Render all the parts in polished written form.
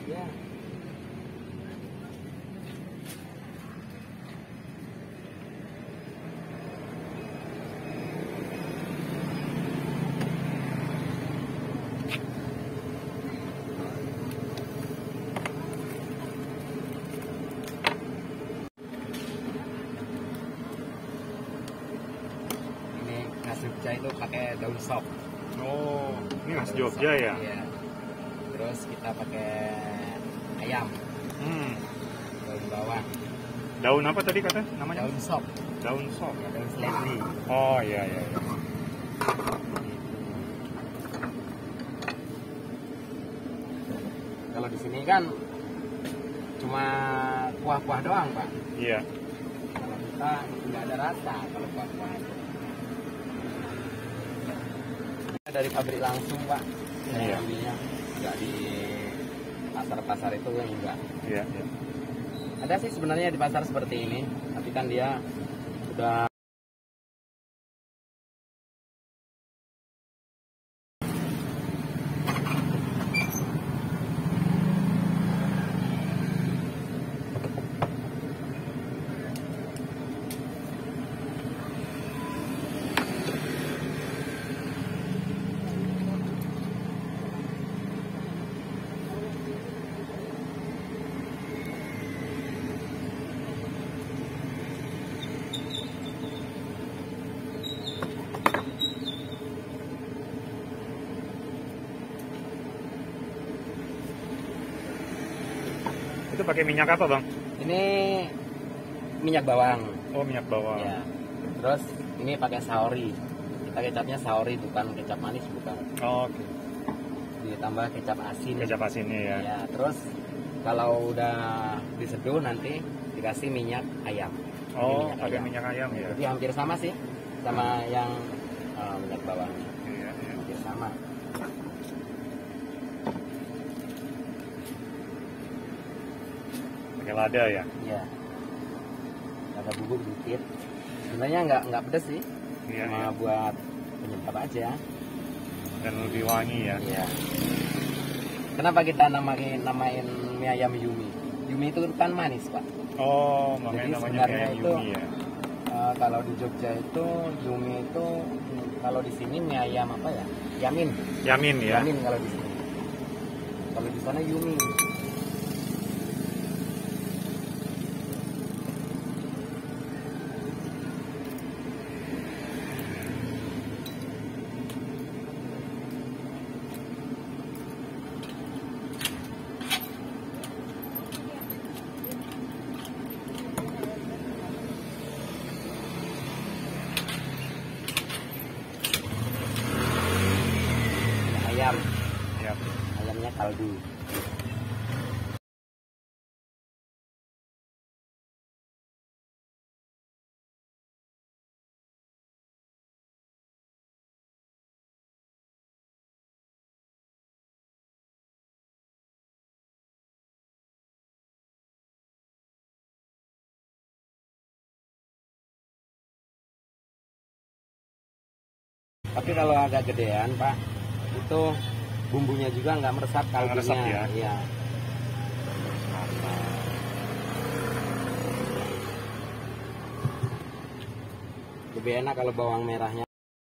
Ya. Ini khas Jogja itu pakai daun sop. Oh, ini khas Jogja ya? Iya. Terus kita pakai ayam, daun bawang. Daun apa tadi kata namanya? Daun sop. Daun sop. Ya, daun seledri. Oh iya iya. Kalau di sini kan cuma kuah-kuah doang, Pak. Iya. Kalau kita nggak ada rasa kalau kuah-kuah itu. Dari pabrik langsung, Pak. Iya. Ambilnya nggak di pasar-pasar itu kan enggak. Iya. Iya. Ada sih sebenarnya di pasar seperti ini, tapi kan dia udah Itu pakai minyak apa, Bang? ini minyak bawang. Oh, minyak bawang. Ya. Terus ini pakai saori. Kita kecapnya saori, bukan kecap manis, bukan. Oh, oke. Ditambah kecap asin. Kecap asinnya ya. Ya, terus kalau udah diseduh nanti dikasih minyak ayam. Oh, pakai minyak ayam ya. Jadi hampir sama sih sama yang minyak bawang. Iya, iya. Hampir sama. Pakai lada ya. Iya. Ada bubuk dikit. Sebenarnya nggak pedes sih. Iya, Cuma iya. buat penyedap aja. Dan lebih wangi ya. Iya. Kenapa kita namain mie ayam Yumi? Yumi itu kan manis, Pak. Oh, Jadi makanya namanya sebenarnya kayak itu, Yumi ya. Kalau di Jogja itu Yumi itu, kalau di sini mie ayam apa ya? Yamin. Yamin ya. Yamin kalau di sini. Kalau di sana Yumi. Ayam. Iya. Ayamnya kaldu. Tapi kalau agak gedean, Pak, itu bumbunya juga nggak meresap Nggak meresap kaldunya. ya? Iya. Lebih enak kalau bawang merahnya.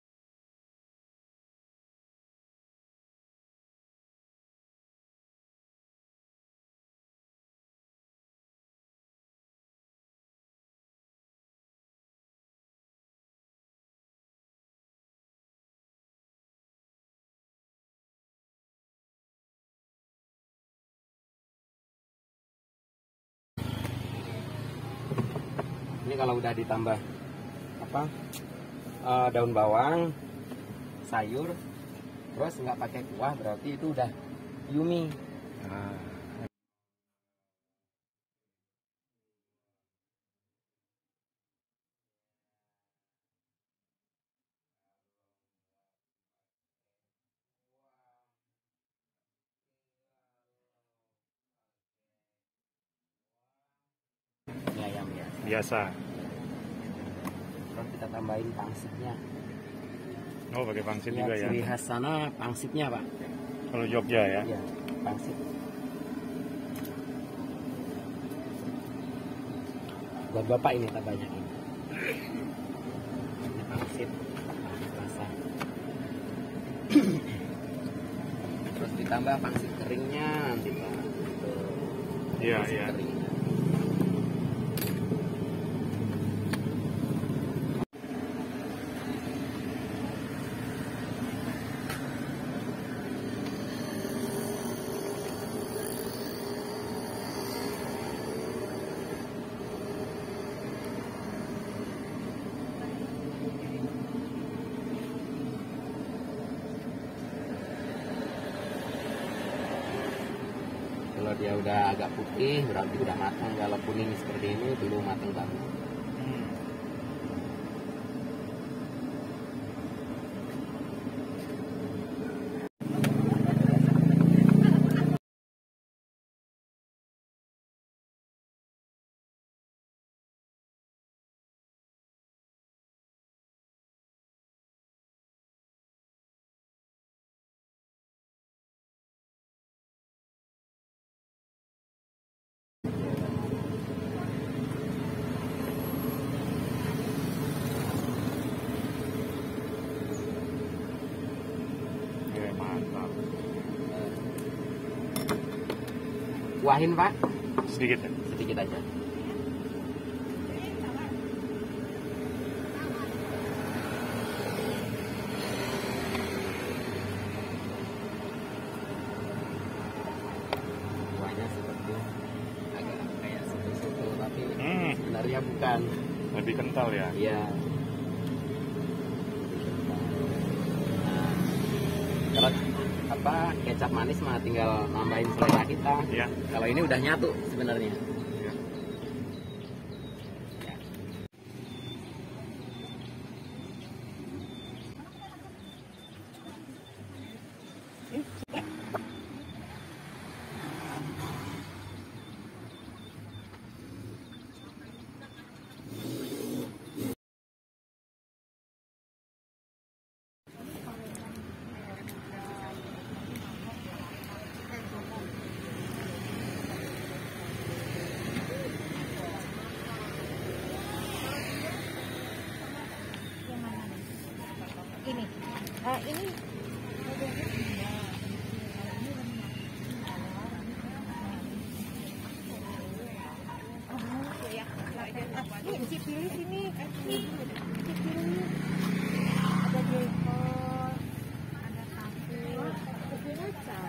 Ini kalau udah ditambah apa daun bawang, sayur, terus nggak pakai kuah, berarti itu udah Yumi. Ah. Ini ayam ya. Biasa. Terus kita tambahin pangsitnya. Oh, pakai pangsit Ya, juga ya. ciri khas sana pangsitnya, Pak. Kalau Jogja ya. Iya, pangsit. Buat bapak ini tak banyak ini. Ini pangsit rasa. Terus ditambah pangsit keringnya nanti Pak. Iya, Pangsit iya. keringnya. Kalau dia udah agak putih berarti udah matang. Kalau kuning seperti ini belum matang banget. Oke, mantap. Kuahin Pak, Sedikit ya? sedikit aja. Kuahnya seperti agak kayak soto-soto tapi sebenarnya bukan. Lebih kental ya? Iya. Nah, kalau apa kecap manis mah tinggal nambahin selera kita. Iya. Kalau ini udah nyatu sebenarnya. Iya. Ini Cik pilih sini. Cik pilih. Ada jengkol, ada tahu, ada kacang.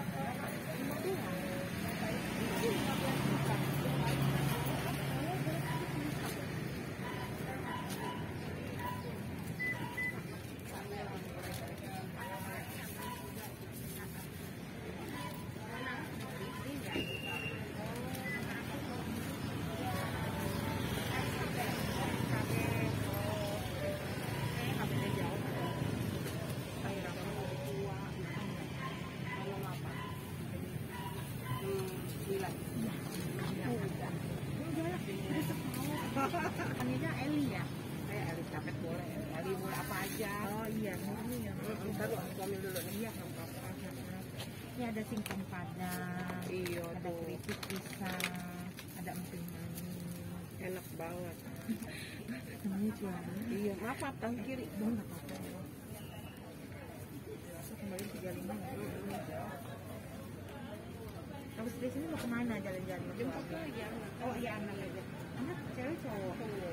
Panggilnya Eli ya? Kayak Eli capek boleh. Eli boleh apa aja. Oh iya, murni ya. Ntar lu ambil dulu nih. Iya, nggak apa-apa. Ini ada singkong padang. Iya, ada keripik pisang, ada emping manis. Enak banget. Ini jualan. Iya, maaf, tangan kiri. Bang, nggak apa-apa. Kembali 35 ya. Habis dari sini mau kemana jalan-jalan? Jemput tuh ya. Oh iya, anak aja. Anak cewek cowok.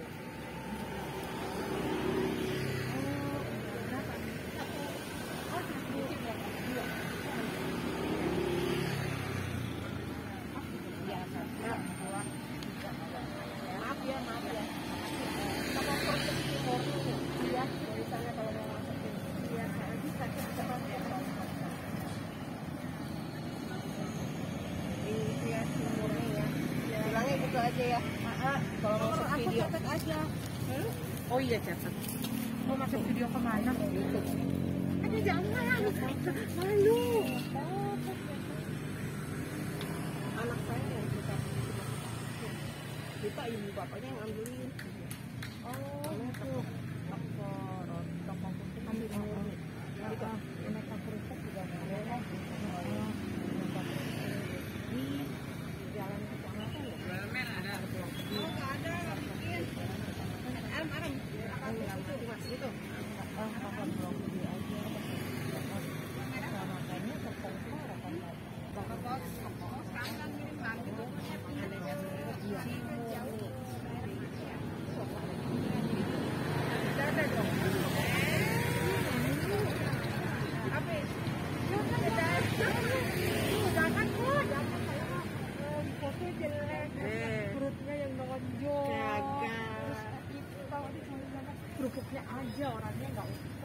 Berapa? Oh, dua. Maaf ya. Sama porsi timur dulu. Iya, dari sana kalau mau masuk ke iya, bisa cepat ya. Iya, timurnya ya. Bilangnya gitu aja ya. Kalau masuk video. Aku catat aja. Oh iya catat. Mau masuk video kemana? YouTube. Ada jangan. Malu. Anak saya yang suka. Kita ibu bapaknya yang ambilin. Oh, itu. Toko putih ambil ini. Kita mereka kerupuk juga boleh. Ini jalan ke sana kan ya? Ada. Itu. Makan brokoli aja. Makanya tertentu akan sekarang kan mirip lagi iya. Ada dong. Apa? Jangan kok, foto jelek. Perutnya yang nonjol. Gagal. Terus itu kerupuknya aja orangnya nggak